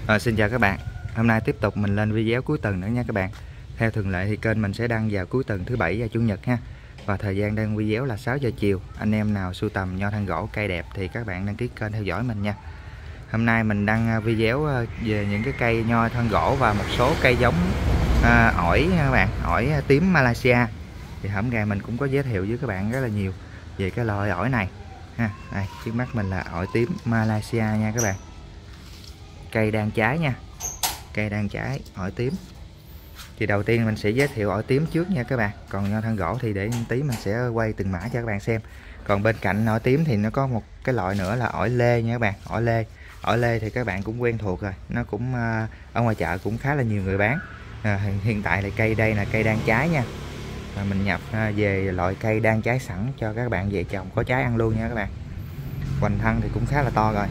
Xin chào các bạn. Hôm nay tiếp tục mình lên video cuối tuần nữa nha các bạn. Theo thường lệ thì kênh mình sẽ đăng vào cuối tuần thứ Bảy và Chủ nhật ha. Và thời gian đăng video là 6 giờ chiều. Anh em nào sưu tầm nho thân gỗ cây đẹp thì các bạn đăng ký kênh theo dõi mình nha. Hôm nay mình đăng video về những cái cây nho thân gỗ và một số cây giống ổi nha các bạn, ổi tím Malaysia. Thì hôm nay mình cũng có giới thiệu với các bạn rất là nhiều về cái loại ổi này ha. Đây, trước mắt mình là ổi tím Malaysia nha các bạn. Cây đang trái nha, cây đang trái ổi tím. Thì đầu tiên mình sẽ giới thiệu ổi tím trước nha các bạn. Còn nho thân gỗ thì để tí mình sẽ quay từng mã cho các bạn xem. Còn bên cạnh ổi tím thì nó có một cái loại nữa là ổi lê nha các bạn. Ổi lê thì các bạn cũng quen thuộc rồi, nó cũng ở ngoài chợ cũng khá là nhiều người bán. Hiện tại là cây đây là cây đang trái nha. Mình nhập về loại cây đang trái sẵn cho các bạn về trồng có trái ăn luôn nha các bạn. Hoành thân thì cũng khá là to rồi.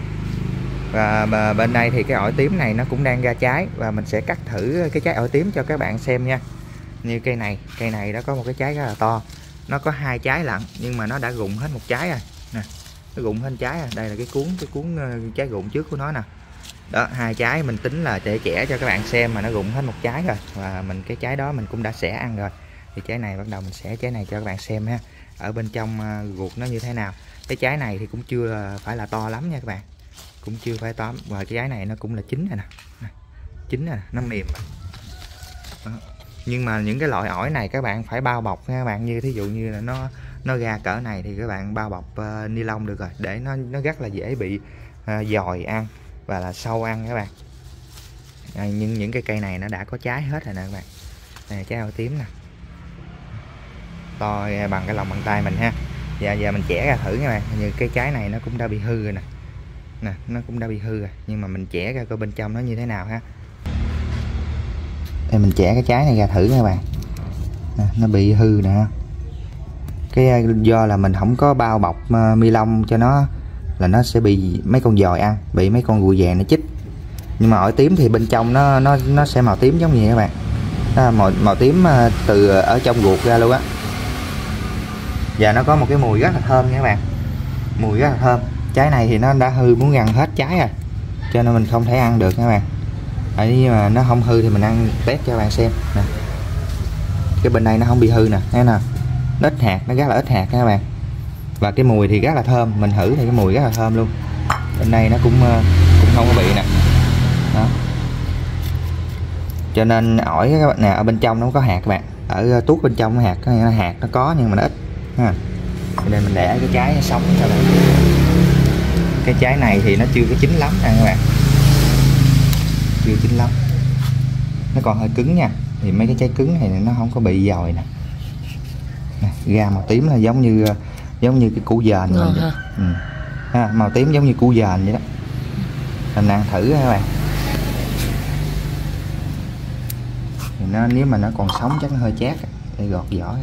Và bên đây thì cái ổi tím này nó cũng đang ra trái và mình sẽ cắt thử cái trái ổi tím cho các bạn xem nha. Như cây này nó có một cái trái rất là to, nó có 2 trái lận nhưng mà nó đã rụng hết một trái rồi nè, nó rụng hết trái rồi. Đây là cái cuốn trái rụng trước của nó nè, đó 2 trái mình tính là trẻ cho các bạn xem mà nó rụng hết một trái rồi. Và cái trái đó mình cũng đã xẻ ăn rồi, thì trái này bắt đầu mình xẻ trái này cho các bạn xem ha, ở bên trong ruột nó như thế nào. Cái trái này thì cũng chưa phải là to lắm nha các bạn, cũng chưa phải to. Và cái trái này nó cũng là chín rồi nè, chín rồi, nó mềm rồi. Đó. Nhưng mà những cái loại ổi này các bạn phải bao bọc nha các bạn. Như thí dụ như là nó ra cỡ này thì các bạn bao bọc ni lông được rồi, để nó rất là dễ bị dòi ăn và là sâu ăn các bạn. Nhưng những cái cây này nó đã có trái hết rồi nè các bạn. Này trái ổi tím nè, to bằng cái lòng bàn tay mình ha. Giờ mình chẻ ra thử nha các bạn. Như cái trái này nó cũng đã bị hư rồi nè, nó cũng đã bị hư rồi, nhưng mà mình chẻ ra coi bên trong nó như thế nào ha. Đây mình chẻ cái trái này ra thử các bạn. Nó bị hư nè, cái do là mình không có bao bọc ni lông cho nó, là nó sẽ bị mấy con dòi ăn, bị mấy con ruồi vàng nó chích. Nhưng mà ổi tím thì bên trong nó sẽ màu tím giống như các bạn. Đó, màu tím từ ở trong ruột ra luôn á. Và nó có một cái mùi rất là thơm nha các bạn, mùi rất là thơm. Trái này thì nó đã hư muốn gần hết trái rồi, cho nên mình không thể ăn được các bạn. Nhưng mà nó không hư thì mình ăn test cho các bạn xem nè. Cái bên đây nó không bị hư nè, thấy nè, nó ít hạt, nó rất là ít hạt các bạn. Và cái mùi thì rất là thơm, mình thử thì cái mùi rất là thơm luôn. Bên đây nó cũng không có bị nè. Đó. Cho nên ổi các bạn nè, ở bên trong nó không có hạt các bạn. Ở tuốt bên trong hạt nó có nhưng mà nó ít ha. Đây mình để cái trái sống cho bạn. Cái trái này thì nó chưa có chín lắm nè các bạn, chưa chín lắm, nó còn hơi cứng nha. Thì mấy cái trái cứng này nó không có bị dòi nè. Ra màu tím là giống như cái củ dền rồi. Màu tím giống như củ dền vậy đó. Mình ăn thử các bạn. Thì nếu mà nó còn sống chắc nó hơi chát, để gọt vỏ.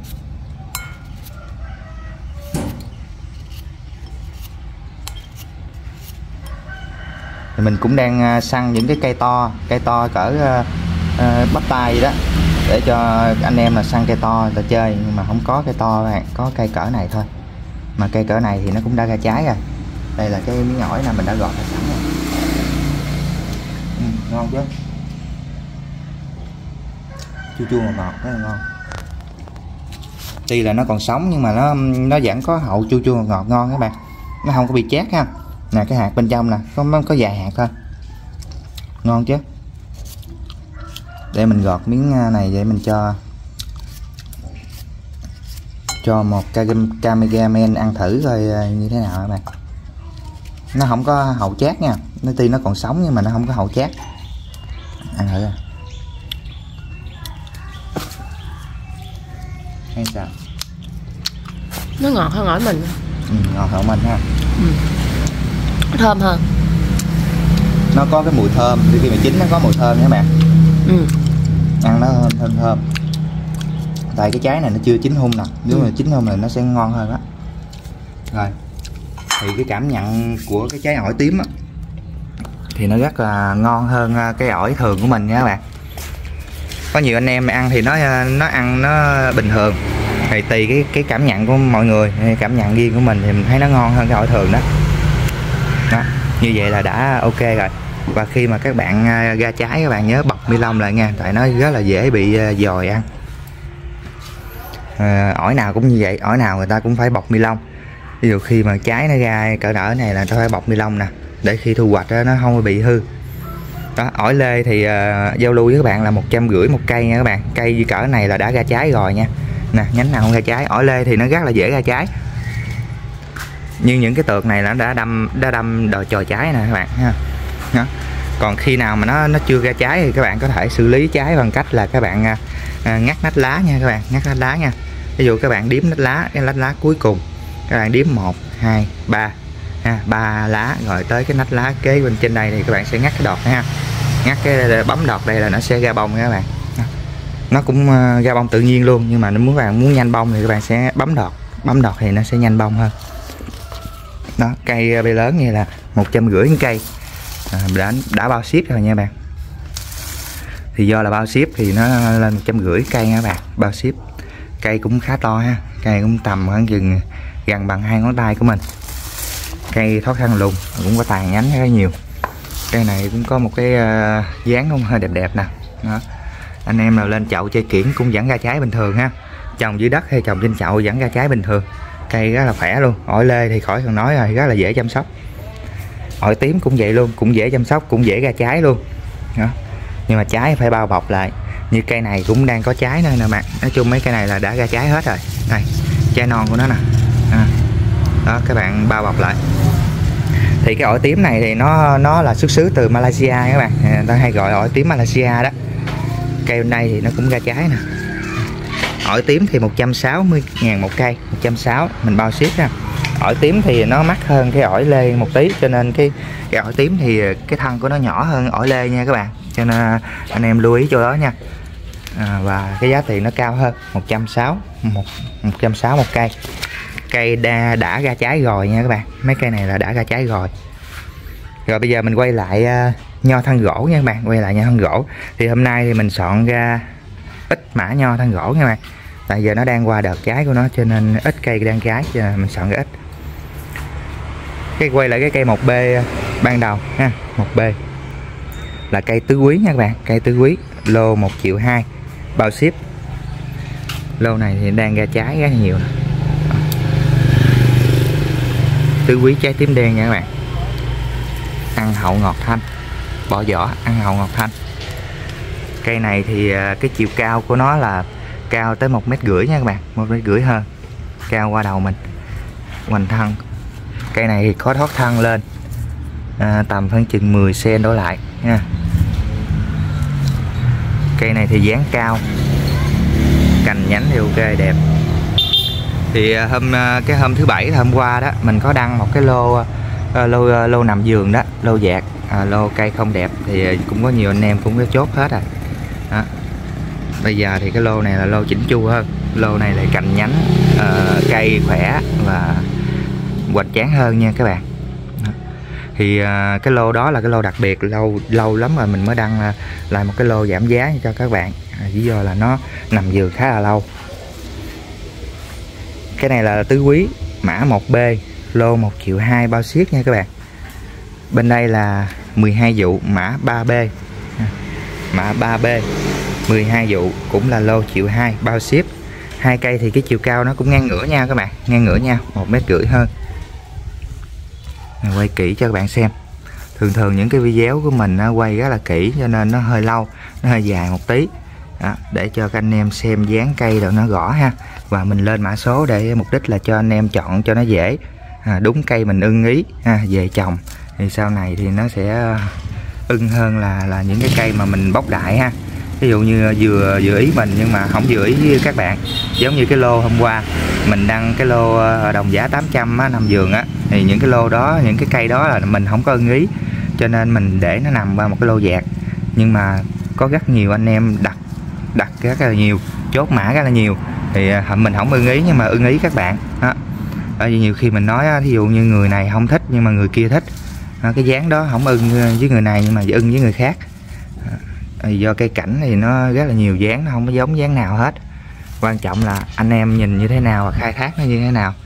Thì mình cũng đang săn những cái cây to cỡ bắp tay vậy đó, để cho anh em là săn cây to ta chơi. Nhưng mà không có cây to bạn, có cây cỡ này thôi. Mà cây cỡ này thì nó cũng đã ra trái rồi. Đây là cái miếng ổi này mình đã gọt sẵn rồi. Ngon chứ, chua chua ngọt rất là ngon. Tuy là nó còn sống nhưng mà nó vẫn có hậu chua chua ngọt ngon các bạn, nó không có bị chát ha. Nè cái hạt bên trong nè, có vài hạt thôi, ngon chứ. Để mình gọt miếng này để mình cho một cameraman ăn thử coi như thế nào các bạn. Nó không có hậu chát nha, nó tuy nó còn sống nhưng mà nó không có hậu chát. Ăn thử hay sao? Nó ngọt hơn ổi mình. Ngọt hơn mình ha. Thơm hơn, nó có cái mùi thơm, khi mà chín nó có mùi thơm nha các bạn. Ăn nó thơm. Tại cái trái này nó chưa chín hun nè, nếu mà chín hun thì nó sẽ ngon hơn á. Rồi thì cái cảm nhận của cái trái ổi tím á, thì nó rất là ngon hơn cái ổi thường của mình nha các bạn. Có nhiều anh em ăn thì nó ăn nó bình thường, thì tùy cái cảm nhận của mọi người, cảm nhận riêng của mình thì mình thấy nó ngon hơn cái ổi thường đó. Đó, như vậy là đã ok rồi. Và khi mà các bạn ra trái các bạn nhớ bọc ni lông lại nha, tại nó rất là dễ bị dòi ăn. Ổi nào cũng như vậy, ổi nào người ta cũng phải bọc ni lông. Ví dụ khi mà trái nó ra cỡ nở này là ta phải bọc ni lông nè, để khi thu hoạch đó, nó không bị hư. Đó, ổi lê thì giao lưu với các bạn là 150 một cây nha các bạn. Cây như cỡ này là đã ra trái rồi nha. Nè, nhánh nào không ra trái. Ổi lê thì nó rất là dễ ra trái. Nhưng những cái tược này là đã đâm đòi chồi trái nè các bạn ha. Đó. Còn khi nào mà nó chưa ra trái thì các bạn có thể xử lý trái bằng cách là các bạn ngắt nách lá nha các bạn, ngắt nách lá nha. Ví dụ các bạn điếm nách lá, cái nách lá cuối cùng các bạn điếm 1, 2, 3 ha, 3 lá, rồi tới cái nách lá kế bên trên đây thì các bạn sẽ ngắt cái đọt ha. Ngắt cái bấm đọt đây là nó sẽ ra bông nha các bạn. Nó cũng ra bông tự nhiên luôn, nhưng mà nếu các bạn muốn nhanh bông thì các bạn sẽ bấm đọt thì nó sẽ nhanh bông hơn. Đó, cây bê lớn như là 150 cái cây đã bao ship rồi nha bạn. Thì do là bao ship thì nó lên 150 cây nha các bạn, bao ship. Cây cũng khá to ha, cây cũng tầm khoảng chừng gần bằng 2 ngón tay của mình. Cây thoát thân lùn, cũng có tàn nhánh khá nhiều. Cây này cũng có một cái dáng cũng hơi đẹp đẹp nè. Đó. Anh em nào lên chậu chơi kiển cũng vẫn ra trái bình thường ha. Trồng dưới đất hay trồng trên chậu vẫn ra trái bình thường. Cây rất là khỏe luôn. Ổi lê thì khỏi cần nói rồi, rất là dễ chăm sóc. Ổi tím cũng vậy luôn, cũng dễ chăm sóc, cũng dễ ra trái luôn. Đó. Nhưng mà trái phải bao bọc lại. Như cây này cũng đang có trái nữa nè bạn. Nói chung mấy cây này là đã ra trái hết rồi. Đây, trái non của nó nè. Đó, các bạn bao bọc lại. Thì cái ổi tím này thì nó là xuất xứ từ Malaysia các bạn. Người ta hay gọi ổi tím Malaysia đó. Cây bên đây thì nó cũng ra trái nè. Ổi tím thì 160.000 một cây, 160 mình bao ship nha. Ổi tím thì nó mắc hơn cái ổi lê một tí, cho nên cái ổi tím thì cái thân của nó nhỏ hơn ổi lê nha các bạn. Cho nên anh em lưu ý chỗ đó nha. Và cái giá tiền nó cao hơn, 160 một cây. Cây đã ra trái rồi nha các bạn. Mấy cây này là đã ra trái rồi. Rồi bây giờ mình quay lại nho thân gỗ nha các bạn, quay lại nho thân gỗ. Thì hôm nay thì mình chọn ra ít mã nho thân gỗ nha bạn. Tại giờ nó đang qua đợt trái của nó cho nên ít cây đang trái, cho nên mình chọn ra ít. Cái quay lại cái cây 1B ban đầu ha, 1B là cây tứ quý nha các bạn, cây tứ quý, lô 1,2 triệu bao ship. Lô này thì đang ra trái rất nhiều nè. Tứ quý trái tím đen nha các bạn. Ăn hậu ngọt thanh, bỏ vỏ, ăn hậu ngọt thanh. Cây này thì cái chiều cao của nó là cao tới 1,5 m nha các bạn, 1,5 m hơn, cao qua đầu mình, hoành thân. Cây này thì có thoát thân lên tầm khoảng chừng 10 cm đổ lại nha. Cây này thì dáng cao, cành nhánh thì ok đẹp. Thì cái hôm thứ Bảy hôm qua đó mình có đăng một cái lô nằm vườn đó, lô dạt, lô cây không đẹp thì cũng có nhiều anh em cũng có chốt hết rồi. Đó. Bây giờ thì cái lô này là lô chỉnh chu hơn, lô này lại cành nhánh, cây khỏe và hoành tráng hơn nha các bạn. Đó. Thì cái lô đó là cái lô đặc biệt, lâu lắm rồi mình mới đăng lại một cái lô giảm giá cho các bạn. Lý do là nó nằm vườn khá là lâu. Cái này là tứ quý, mã 1B, lô 1,2 triệu bao ship nha các bạn. Bên đây là 12 vụ, mã 3B, mã 3B 12 vụ cũng là lô 1,2 triệu bao ship. Hai cây thì cái chiều cao nó cũng ngang ngửa nhau các bạn, ngang ngửa nhau, 1,5 m hơn. Mình quay kỹ cho các bạn xem. Thường những cái video của mình nó quay rất là kỹ cho nên nó hơi lâu, nó hơi dài một tí. Đó, để cho các anh em xem dáng cây rồi nó rõ ha. Và mình lên mã số để mục đích là cho anh em chọn cho nó dễ, đúng cây mình ưng ý về trồng thì sau này thì nó sẽ ưng hơn là những cái cây mà mình bóc đại ha. Ví dụ như vừa ý mình nhưng mà không vừa ý với các bạn. Giống như cái lô hôm qua mình đăng cái lô đồng giá 800 á, nằm vườn á, thì những cái lô đó, những cái cây đó là mình không có ưng ý, cho nên mình để nó nằm qua một cái lô dạt. Nhưng mà có rất nhiều anh em đặt rất là nhiều, chốt mã rất là nhiều, thì mình không ưng ý nhưng mà ưng ý các bạn đó. Bởi vì nhiều khi mình nói ví dụ như người này không thích nhưng mà người kia thích, cái dáng đó không ưng với người này nhưng mà ưng với người khác. Do cây cảnh thì nó rất là nhiều dáng, nó không có giống dáng nào hết. Quan trọng là anh em nhìn như thế nào và khai thác nó như thế nào.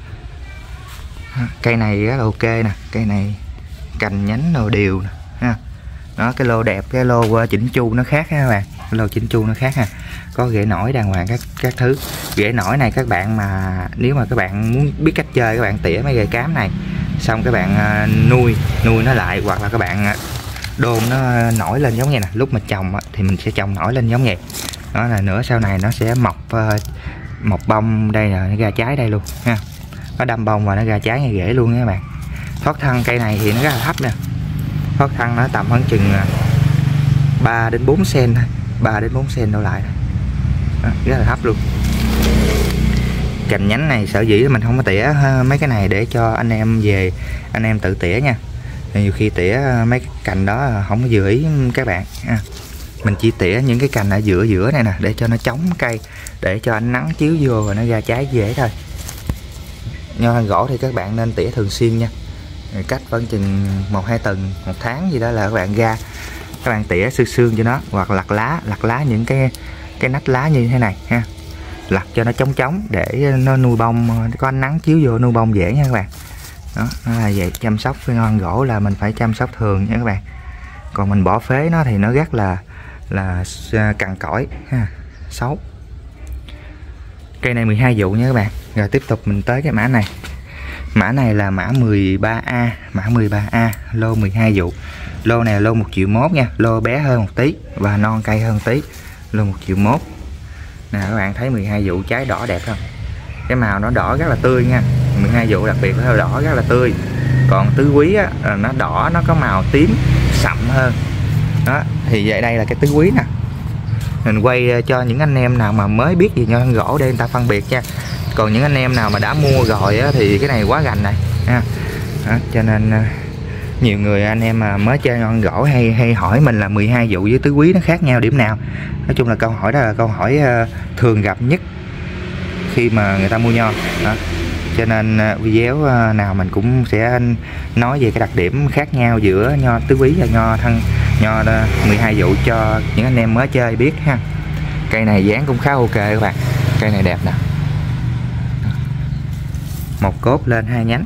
Cây này rất là ok nè, cây này cành nhánh đồ đều nè ha. Đó, cái lô đẹp, cái lô chỉnh chu nó khác ha các bạn. Cái lô chỉnh chu nó khác ha. Có rễ nổi đàng hoàng các thứ. Rễ nổi này các bạn mà nếu mà các bạn muốn biết cách chơi, các bạn tỉa mấy rễ cám này xong các bạn nuôi nó lại, hoặc là các bạn đôn nó nổi lên giống như này. Lúc mà trồng thì mình sẽ trồng nổi lên giống vậy. Đó là nữa sau này nó sẽ mọc bông đây, là nó ra trái đây luôn ha. Nó đâm bông và nó ra trái ngay rễ luôn nha các bạn. Thoát thân cây này thì nó rất là thấp nè. Thoát thân nó tầm khoảng chừng 3 đến 4 cm thôi, 3 đến 4 cm đâu lại. Đó, rất là thấp luôn. Cành nhánh này sở dĩ mình không có tỉa mấy cái này để cho anh em về anh em tự tỉa nha. Nhiều khi tỉa mấy cái cành đó không có vừa ý các bạn ha. Mình chỉ tỉa những cái cành ở giữa này nè để cho nó chống cây, để cho ánh nắng chiếu vô và nó ra trái dễ thôi. Nho than gỗ thì các bạn nên tỉa thường xuyên nha. Cách vẫn chừng 1-2 tuần, 1 tháng gì đó là các bạn ra, các bạn tỉa xương cho nó, hoặc lặt lá những cái nách lá như thế này ha. Lặt cho nó chống để nó nuôi bông, có ánh nắng chiếu vô nuôi bông dễ nha các bạn. Đó, nó là vậy. Chăm sóc với nho than gỗ là mình phải chăm sóc thường nha các bạn. Còn mình bỏ phế nó thì nó rất là cằn cỗi ha, xấu. Cây này 12 vụ nha các bạn. Rồi tiếp tục mình tới cái mã này. Mã này là mã 13A, mã 13A, lô 12 vụ. Lô này là lô 1,1 triệu nha, lô bé hơn một tí và non cây hơn tí. Lô 1,1 triệu. Nè các bạn thấy 12 vụ trái đỏ đẹp không? Cái màu nó đỏ rất là tươi nha. 12 vụ đặc biệt là đỏ rất là tươi. Còn tứ quý á, nó đỏ, nó có màu tím sậm hơn. Đó, thì vậy đây là cái tứ quý nè. Mình quay cho những anh em nào mà mới biết gì nho than gỗ để người ta phân biệt nha. Còn những anh em nào mà đã mua rồi á, thì cái này quá gành này ha. Đó, cho nên nhiều người anh em mà mới chơi nho than gỗ hay hỏi mình là 12 vụ với tứ quý nó khác nhau điểm nào. Nói chung là câu hỏi đó là câu hỏi thường gặp nhất khi mà người ta mua nho. Đó. Cho nên video nào mình cũng sẽ nói về cái đặc điểm khác nhau giữa nho tứ quý và nho 12 vụ cho những anh em mới chơi biết ha. Cây này dáng cũng khá ok các bạn. Cây này đẹp nè. Một cốt lên 2 nhánh.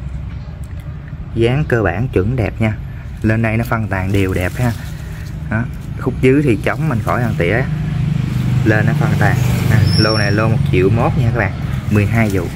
Dáng cơ bản chuẩn đẹp nha. Lên đây nó phân tàn đều đẹp ha. Đó. Khúc dưới thì chống mình khỏi ăn tỉa. Lên nó phân tàn. Lô này lô 1,1 triệu nha các bạn. 12 vụ.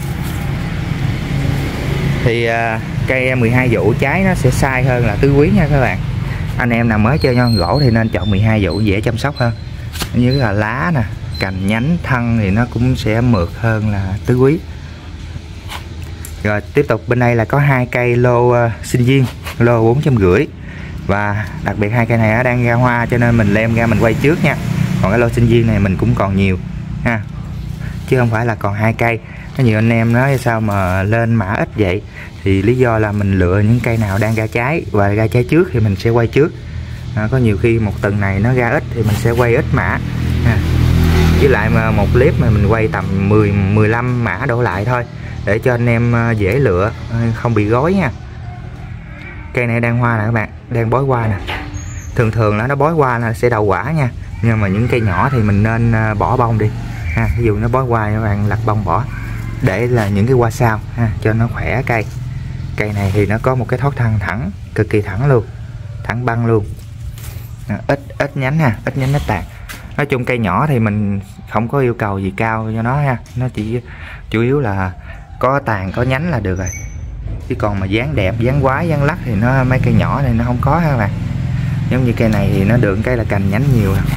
Thì cây 12 vụ trái nó sẽ sai hơn là tứ quý nha các bạn. Anh em nào mới chơi nho than gỗ thì nên chọn 12 vụ dễ chăm sóc hơn. Như là lá nè, cành nhánh thân thì nó cũng sẽ mượt hơn là tứ quý. Rồi tiếp tục bên đây là có 2 cây lô sinh viên, lô 450. Và đặc biệt 2 cây này đang ra hoa cho nên mình lem ra mình quay trước nha. Còn cái lô sinh viên này mình cũng còn nhiều ha, chứ không phải là còn 2 cây. Có nhiều anh em nói sao mà lên mã ít vậy, thì lý do là mình lựa những cây nào đang ra trái và ra trái trước thì mình sẽ quay trước. Có nhiều khi một tuần này nó ra ít thì mình sẽ quay ít mã ha. Với lại mà một clip mà mình quay tầm 10-15 mã đổ lại thôi, để cho anh em dễ lựa, không bị gói nha. Cây này đang hoa nè các bạn, đang bói hoa nè. Thường là nó bói hoa là sẽ đậu quả nha, nhưng mà những cây nhỏ thì mình nên bỏ bông đi ha. Ví dụ nó bói hoa các bạn lặt bông bỏ, để là những cái hoa sau ha, cho nó khỏe cây. Cây này thì nó có một cái thoát thân thẳng, cực kỳ thẳng luôn, thẳng băng luôn. Ít nhánh ha, ít nhánh ít tàn. Nói chung cây nhỏ thì mình không có yêu cầu gì cao cho nó ha, nó chỉ chủ yếu là có tàn có nhánh là được rồi. Chứ còn mà dáng đẹp, dáng quái, dáng lắc thì nó mấy cây nhỏ này nó không có ha các bạn. Giống như cây này thì nó được cái là cành nhánh nhiều nè.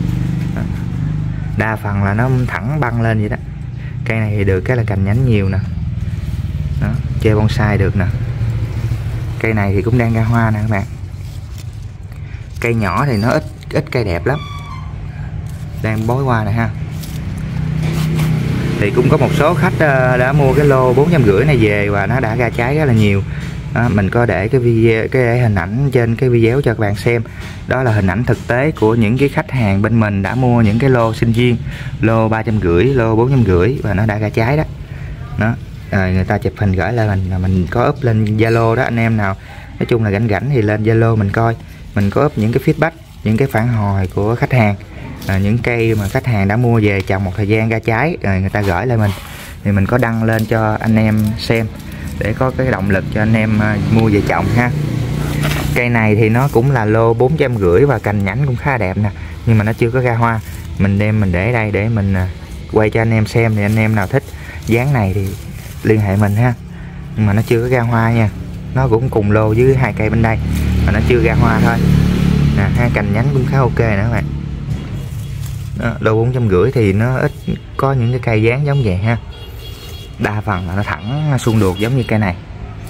Đa phần là nó thẳng băng lên vậy đó. Cây này thì được cái là cành nhánh nhiều nè. Đó, chơi bonsai được nè. Cây này thì cũng đang ra hoa nè các bạn. Cây nhỏ thì nó ít cây đẹp lắm. Đang bói hoa nè ha. Thì cũng có một số khách đã mua cái lô 450 này về và nó đã ra trái rất là nhiều. Đó, mình có để cái video, cái hình ảnh trên cái video cho các bạn xem. Đó là hình ảnh thực tế của những cái khách hàng bên mình đã mua những cái lô sinh viên, lô 350, lô 450 và nó đã ra trái đó. Đó, rồi người ta chụp hình gửi lên mình, là mình có up lên Zalo đó. Anh em nào nói chung là rảnh thì lên Zalo mình coi. Mình có up những cái feedback, những cái phản hồi của khách hàng, những cây mà khách hàng đã mua về trồng một thời gian ra trái rồi người ta gửi lại mình, thì mình có đăng lên cho anh em xem để có cái động lực cho anh em mua về trồng ha. Cây này thì nó cũng là lô 450 và cành nhánh cũng khá đẹp nè, nhưng mà nó chưa có ra hoa. Mình để đây để mình quay cho anh em xem, thì anh em nào thích dáng này thì liên hệ mình ha. Nhưng mà nó chưa có ra hoa nha, nó cũng cùng lô với 2 cây bên đây mà nó chưa ra hoa thôi nè. Hai cành nhánh cũng khá ok nữa các bạn. Đó, lô 450 thì nó ít có những cái cây dáng giống vậy ha, đa phần là nó thẳng suông đuột giống như cây này.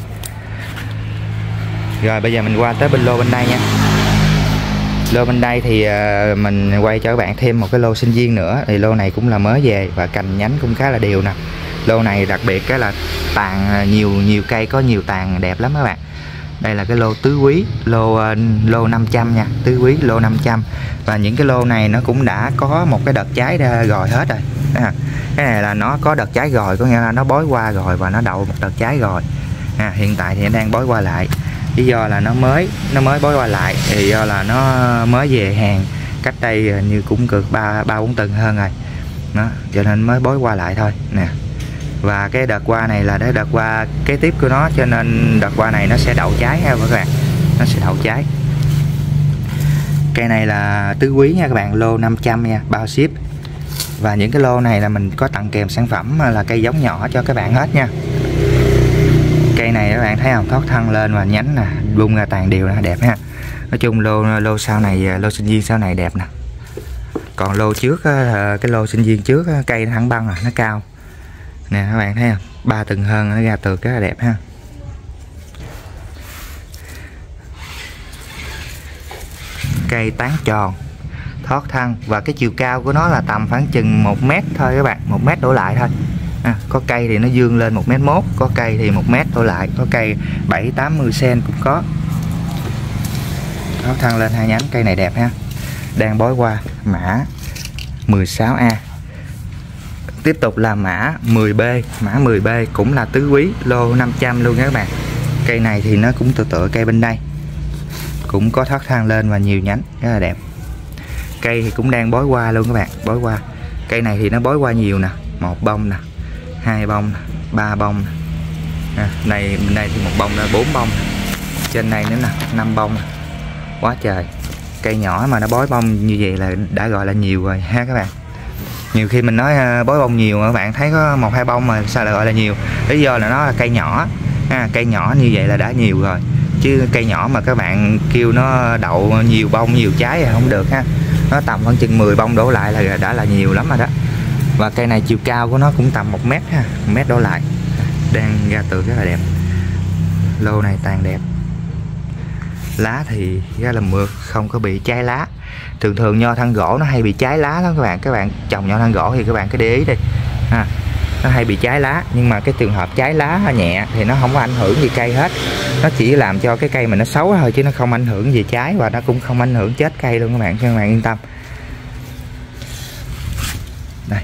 Rồi bây giờ mình qua tới bên lô bên đây nha. Lô bên đây thì mình quay cho các bạn thêm một cái lô sinh viên nữa. Thì lô này cũng là mới về và cành nhánh cũng khá là đều nè. Lô này đặc biệt cái là tàn nhiều cây, có nhiều tàn đẹp lắm các bạn. Đây là cái lô tứ quý, lô 500 nha, tứ quý lô 500. Và những cái lô này nó cũng đã có một cái đợt trái rồi hết rồi. Cái này là nó có đợt trái rồi, có nghĩa là nó bói qua rồi và nó đậu một đợt trái rồi. Hiện tại thì nó đang bói qua lại. Lý do là nó mới bói qua lại thì do là nó mới về hàng cách đây như cũng cực 3-4 tuần hơn rồi đó, cho nên mới bói qua lại thôi nè. Và cái đợt qua này là đợt qua kế tiếp của nó, cho nên đợt qua này nó sẽ đậu trái ha các bạn, nó sẽ đậu trái. Cây này là tứ quý nha các bạn, lô 500 nha, bao ship. Và những cái lô này là mình có tặng kèm sản phẩm là cây giống nhỏ cho các bạn hết nha. Cây này các bạn thấy không, thoát thân lên và nhánh nè, bung ra tàn đều nè, đẹp ha. Nói chung lô sau này, lô sinh viên sau này đẹp nè. Còn lô trước cái lô sinh viên trước cây nó thẳng băng rồi, nó cao nè các bạn thấy không, 3 tầng hơn, nó ra tược rất là đẹp ha. Cây tán tròn, thoát thân và cái chiều cao của nó là tầm khoảng chừng 1 mét thôi các bạn, 1 mét đổ lại thôi. Có cây thì nó dương lên 1,1 m, có cây thì 1 mét đổ lại, có cây 7-80 cm cũng có. Thoát thân lên 2 nhánh, cây này đẹp ha. Đang bói qua mã 16A. Tiếp tục là mã 10B, mã 10B cũng là tứ quý, lô 500 luôn nha các bạn. Cây này thì nó cũng tựa cây bên đây, cũng có thoát thân lên và nhiều nhánh, rất là đẹp. Cây thì cũng đang bói qua luôn các bạn, bói qua. Cây này thì nó bói qua nhiều nè, 1 bông nè, 2 bông nè, 3 bông nè. Này bên đây thì 1 bông là 4 bông, trên này nữa nè 5 bông nè. Quá trời. Cây nhỏ mà nó bói bông như vậy là đã gọi là nhiều rồi ha các bạn. Nhiều khi mình nói bói bông nhiều mà các bạn thấy có 1-2 bông mà sao lại gọi là nhiều, lý do là nó là cây nhỏ. Cây nhỏ như vậy là đã nhiều rồi, chứ cây nhỏ mà các bạn kêu nó đậu nhiều bông nhiều trái thì không được ha. Nó tầm khoảng chừng 10 bông đổ lại là đã là nhiều lắm rồi đó. Và cây này chiều cao của nó cũng tầm 1 mét ha, 1 mét đổ lại, đang ra tược rất là đẹp. Lô này tàn đẹp, lá thì rất là mượt, không có bị cháy lá. Thường nho thân gỗ nó hay bị cháy lá lắm các bạn. Các bạn trồng nho thân gỗ thì các bạn cứ để ý đi nó hay bị cháy lá, nhưng mà cái trường hợp cháy lá nhẹ thì nó không có ảnh hưởng gì cây hết, nó chỉ làm cho cái cây mình nó xấu thôi, chứ nó không ảnh hưởng gì trái, và nó cũng không ảnh hưởng chết cây luôn các bạn, cho các bạn yên tâm. Đây,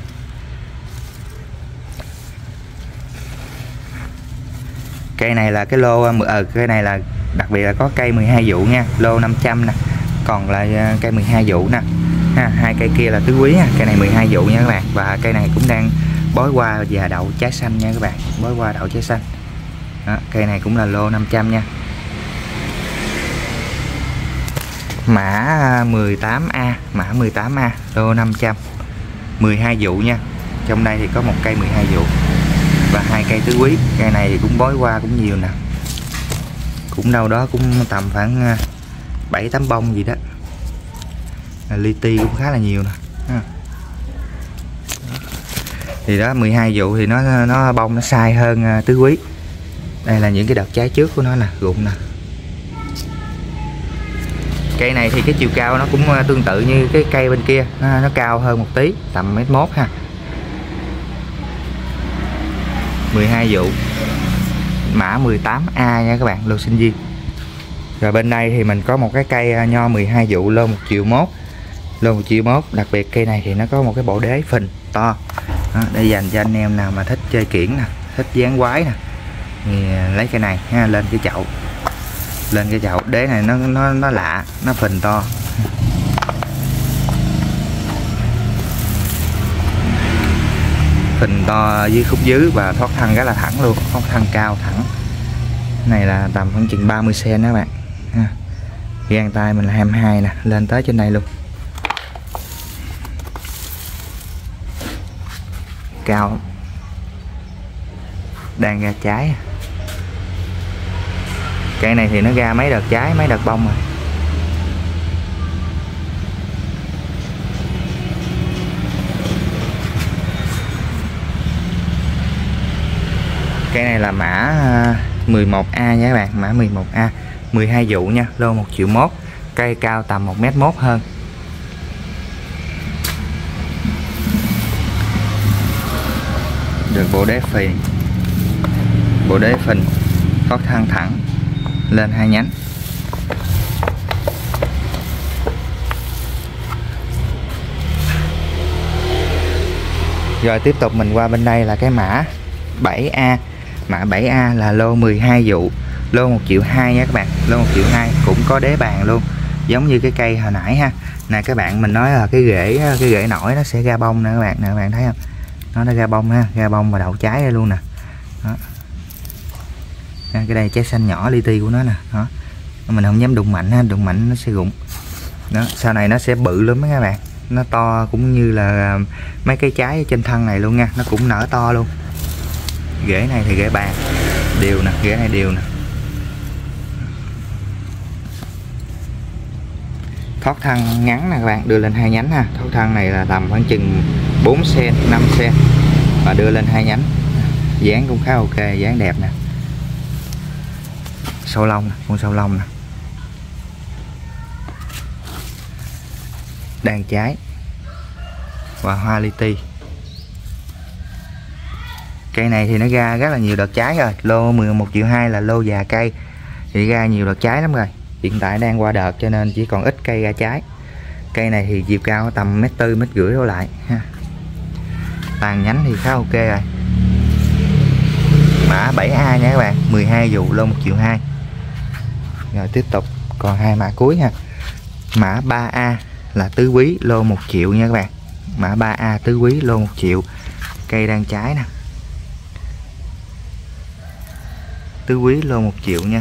cây này là cái lô cây này là đặc biệt là có cây 12 vụ nha, lô 500 nè, còn là cây 12 vụ nè. Hai cây kia là tứ quý nha, cây này 12 vụ nha các bạn. Và cây này cũng đang bói qua và đậu trái xanh nha các bạn, bói qua đậu trái xanh. Đó, cây này cũng là lô 500 nha. Mã 18A, mã 18A, lô 500, 12 vụ nha. Trong đây thì có một cây 12 vụ và 2 cây tứ quý. Cây này thì cũng bói qua cũng nhiều nè, cũng đâu đó cũng tầm khoảng 7-8 bông gì đó. Li ti cũng khá là nhiều nè. Thì đó, 12 vụ thì nó bông nó sai hơn tứ quý. Đây là những cái đợt trái trước của nó nè, rụng nè. Cây này thì cái chiều cao nó cũng tương tự như cái cây bên kia, nó cao hơn một tí, tầm 1,1 m ha. 12 vụ, mã 18A nha các bạn, lô sinh viên. Rồi bên đây thì mình có một cái cây nho 12 vụ, lô 1,1 triệu, lô 1,1 triệu. Đặc biệt cây này thì nó có một cái bộ đế phình to đó, để dành cho anh em nào mà thích chơi kiển nè, thích dán quái nè, thì lấy cái này ha, lên cái chậu. Lên cái chậu, đế này nó lạ, nó phình to. Phình to dưới khúc dưới và thoát thân rất là thẳng luôn, thoát thân cao thẳng. Này là tầm khoảng chừng 30 cm đó các bạn. Gang tay mình là 22 nè, lên tới trên đây luôn. Cao. Đang ra trái. Cây này thì nó ra mấy đợt trái, mấy đợt bông rồi. Cây này là mã 11A nha các bạn, mã 11A, 12 vụ nha, lô 1,1 triệu. Cây cao tầm 1,1 m hơn. Được bộ đế phì, bộ đế phình, thoát thân thẳng, lên 2 nhánh. Rồi tiếp tục mình qua bên đây là cái mã 7A. Mã 7A là lô 12 vụ, lô 1,2 triệu nha các bạn, lô 1,2 triệu, cũng có đế bàn luôn, giống như cái cây hồi nãy ha. Nè các bạn, mình nói là cái rễ nổi nó sẽ ra bông nè các bạn, nè các bạn thấy không? Nó ra bông ha, ra bông và đậu trái đây luôn nè. Đó. Cái đây trái xanh nhỏ li ti của nó nè. Đó. Mình không dám đụng mạnh ha, đụng mạnh nó sẽ rụng. Đó, sau này nó sẽ bự lắm các bạn. Nó to cũng như là mấy cái trái trên thân này luôn nha, nó cũng nở to luôn. Rễ này thì rễ bàn đều nè, rễ này đều nè. Thoát thân ngắn nè các bạn, đưa lên 2 nhánh ha. Thoát thân này là tầm khoảng chừng 4 cm, 5 cm và đưa lên 2 nhánh. Dáng cũng khá ok, dáng đẹp nè. Sâu lông nè, con sâu lông nè. Đan trái và hoa li ti. Cây này thì nó ra rất là nhiều đợt trái rồi, lô 11,2 triệu là lô già cây thì ra nhiều đợt trái lắm rồi. Hiện tại đang qua đợt cho nên chỉ còn ít cây ra trái. Cây này thì chiều cao tầm 1,4 m, 1,5 m đổ lại ha. Tàn nhánh thì khá ok rồi. Mã 7A nha các bạn, 12 vụ, lô 1,2 triệu. Rồi tiếp tục còn 2 mã cuối ha. Mã 3A là tứ quý, lô 1 triệu nha các bạn. Mã 3A tứ quý, lô 1 triệu. Cây đang trái nè. Tứ quý lô 1 triệu nha.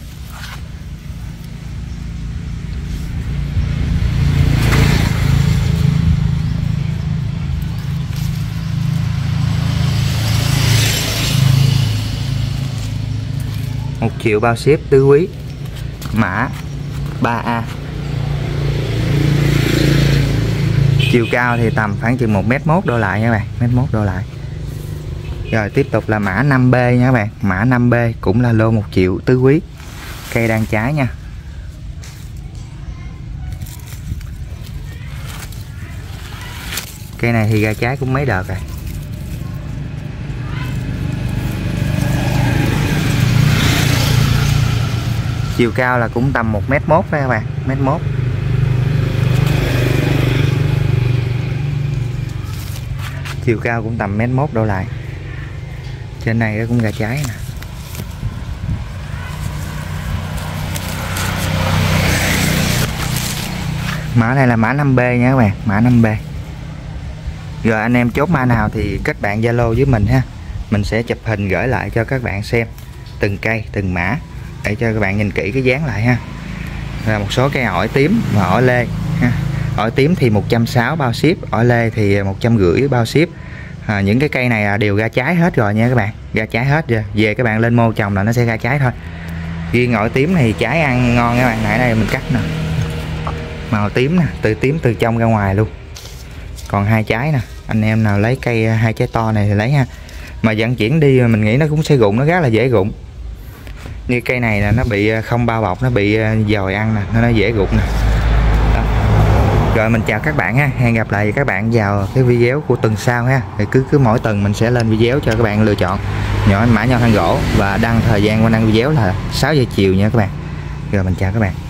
Một triệu bao ship tứ quý. Mã 3A. Chiều cao thì tầm khoảng chừng 1,1 m đổ lại nha các bạn, 1,1 m đổ lại. Rồi tiếp tục là mã 5B nha các bạn. Mã 5B cũng là lô 1 triệu tứ quý. Cây đang trái nha. Cây này thì ra trái cũng mấy đợt rồi. Chiều cao là cũng tầm 1,1 m đó các bạn, 1,1 m. Chiều cao cũng tầm 1,1 m đổ lại. Trên này cũng ra trái nè. Mã này là mã 5B nha các bạn, mã 5B. Rồi anh em chốt mã nào thì kết bạn Zalo với mình ha. Mình sẽ chụp hình gửi lại cho các bạn xem từng cây, từng mã để cho các bạn nhìn kỹ cái dáng lại ha. Rồi một số cây ổi tím và ổi lê ha. Ổi tím thì 160 bao ship, ổi lê thì 150 bao ship. Những cái cây này đều ra trái hết rồi nha các bạn, ra trái hết rồi. Về các bạn lên mô trồng là nó sẽ ra trái thôi. Riêng ổi tím này trái ăn ngon các bạn, nãy đây mình cắt nè, màu tím nè, tím từ trong ra ngoài luôn. Còn 2 trái nè, anh em nào lấy cây 2 trái to này thì lấy ha. Mà vận chuyển đi mình nghĩ nó cũng sẽ rụng, nó rất là dễ rụng. Như cây này là nó bị không bao bọc, nó bị dòi ăn nè, nó dễ rụng nè. Đó. Rồi mình chào các bạn ha, hẹn gặp lại các bạn vào cái video của tuần sau ha. Thì cứ mỗi tuần mình sẽ lên video cho các bạn lựa chọn mã nho than gỗ và đăng thời gian qua đăng video là 6 giờ chiều nha các bạn. Rồi mình chào các bạn.